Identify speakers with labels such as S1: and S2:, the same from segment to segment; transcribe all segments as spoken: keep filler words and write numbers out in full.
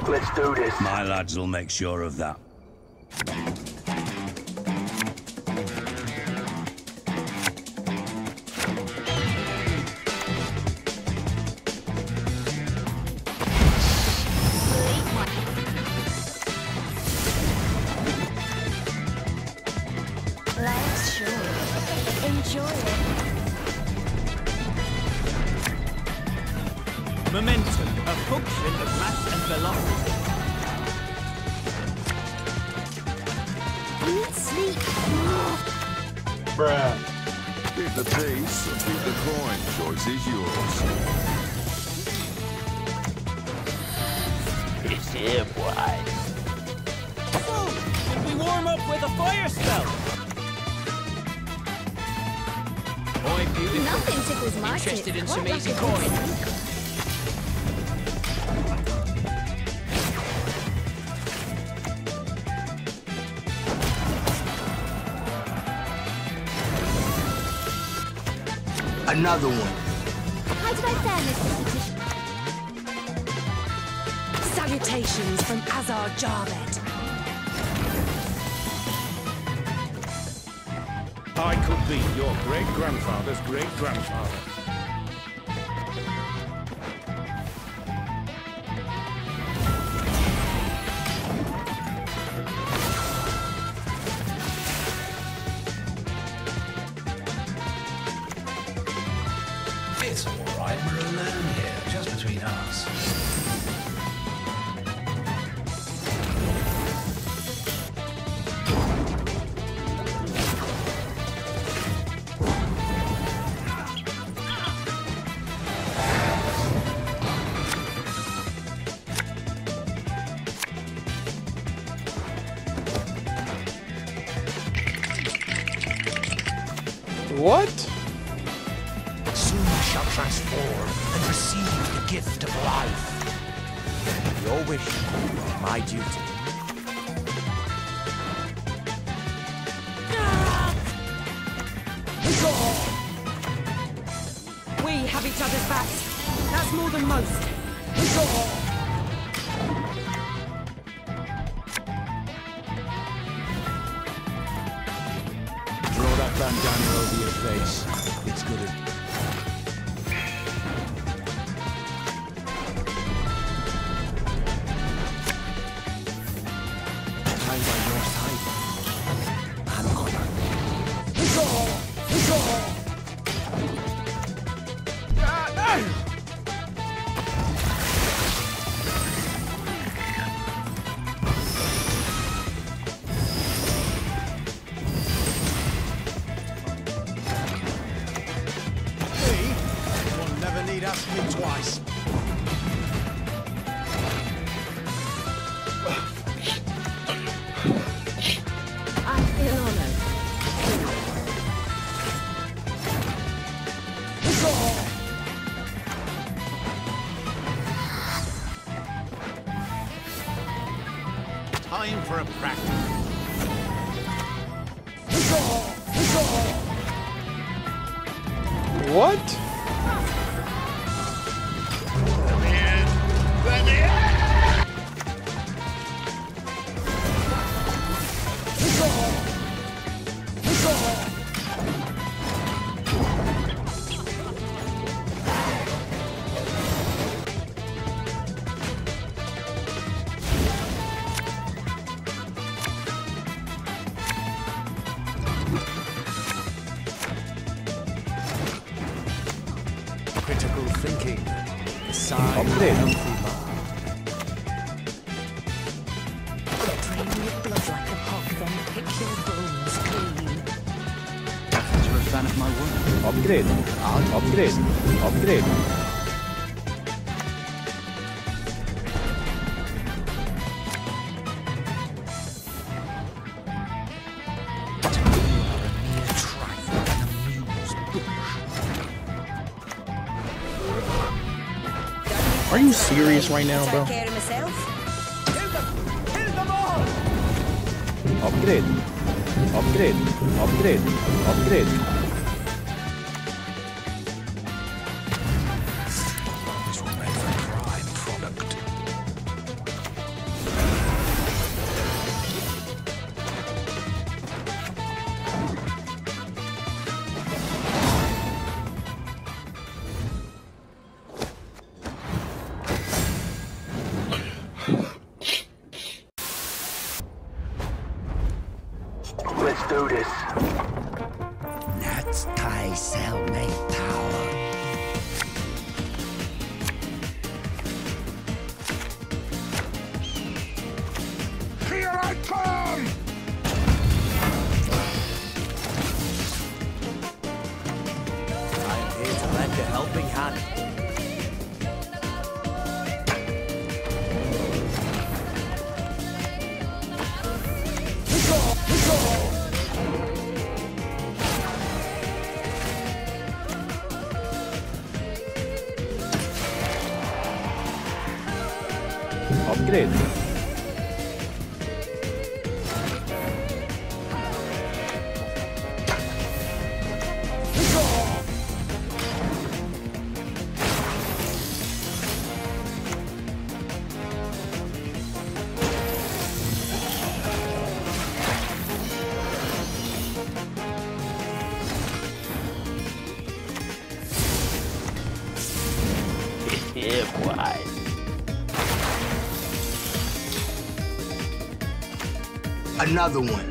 S1: Let's do this.
S2: My lads will make sure of that.
S3: Life's short. Enjoy it.
S4: Momentum, a function of mass and velocity.
S3: Eat, sleep.
S5: Bruh.
S6: Keep the peace or keep the coin. Choice is yours.
S1: It's here, boy.
S4: So, we warm up with a fire spell. Boy, beautiful.
S3: Nothing tickles my
S4: Interested in
S3: tits
S4: some
S3: quite
S4: easy
S3: like a
S4: coin?
S3: good sneaker.
S1: Another one.
S3: How did I fare, Mister Petition?
S7: Salutations from Azar Javed.
S8: I could be your great-grandfather's great-grandfather.
S9: It's all right, we're alone here, just between us.
S5: What?
S9: Soon you shall transform and receive the gift of life. Your wish is my duty.
S7: We have each other's backs. That's more than most.
S9: Draw that bandana over your face. It's good as... Time by your side. And honor.
S8: One never need ask me twice.
S7: I feel honored.
S8: Time for a practice.
S5: What?
S9: Critical thinking. Sign
S5: Upgrade.
S7: Drain your blood like a hog, then pick your bones clean.
S2: You're a fan of my work.
S5: Upgrade. Upgrade. Upgrade. Are you serious right now, bro?
S7: Take care of myself.
S5: Upgrade. Upgrade. Upgrade. Upgrade.
S9: This will make a prime product.
S2: cellmate power.
S6: Here I come!
S9: I am here to lend a helping hand.
S5: Upgrade.
S1: Yeah, boy. Another one.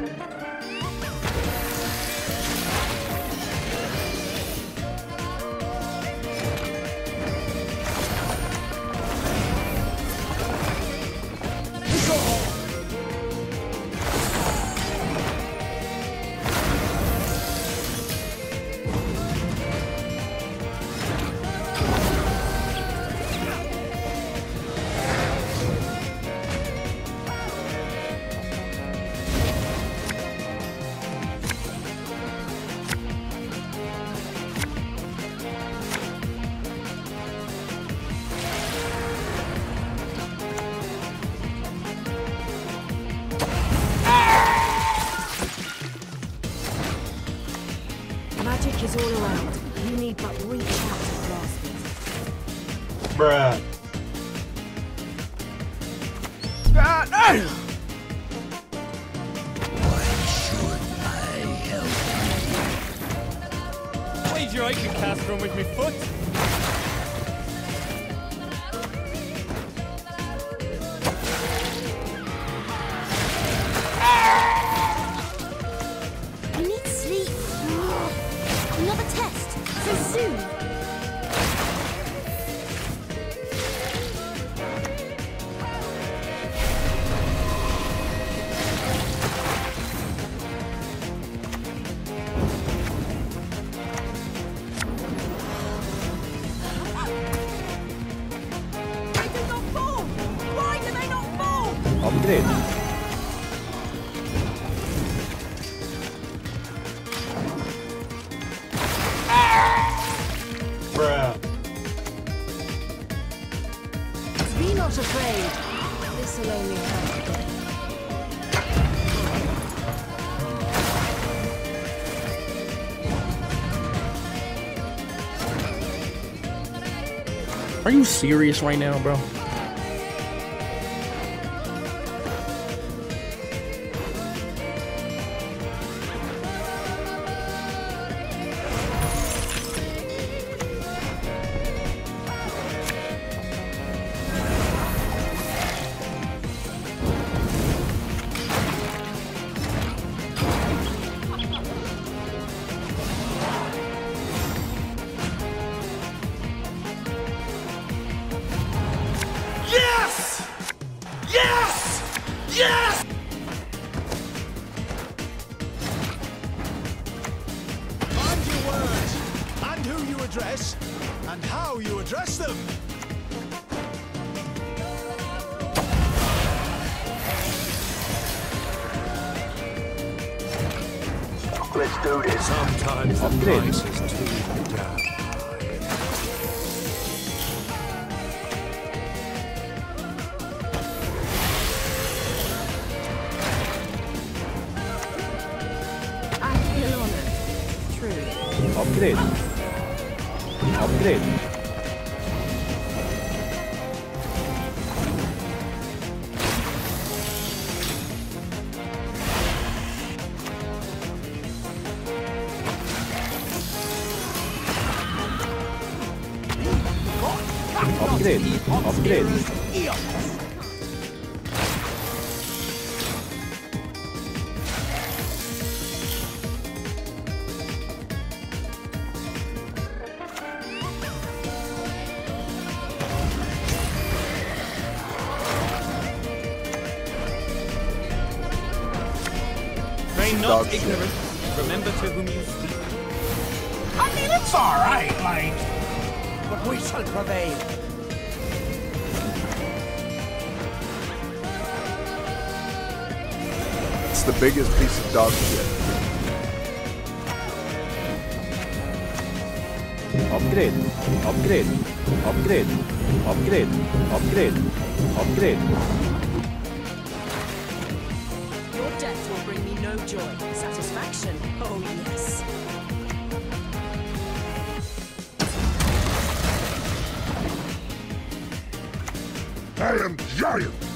S7: Magic is all around. You need but reach out to grasp it.
S5: Bruh.
S4: Wager I can cast from with my foot.
S3: I need sleep. Another test. So soon.
S7: They do not fall! Why do they not fall?
S5: Upgrade. Bruh.
S7: Be not afraid. This will only hurt again.
S5: Are you serious right now, bro?
S9: Yes! Yes! Yes!
S6: Mind your words, and who you address, and how you address them.
S1: Let's do this.
S8: Sometimes the
S5: Upgrade.
S8: price is too damn.
S7: I feel honored. True.
S5: Upgrade. Upgrade. Upgrade. Upgrade.
S8: not
S5: dog shit.
S8: ignorant. Remember to whom you speak.
S2: I mean, it's alright, like, but we shall prevail.
S5: It's the biggest piece of dog shit. Upgrade, upgrade, upgrade, upgrade, upgrade, upgrade.
S7: Your death will bring me no joy. Satisfaction? Oh, yes.
S10: I am giant!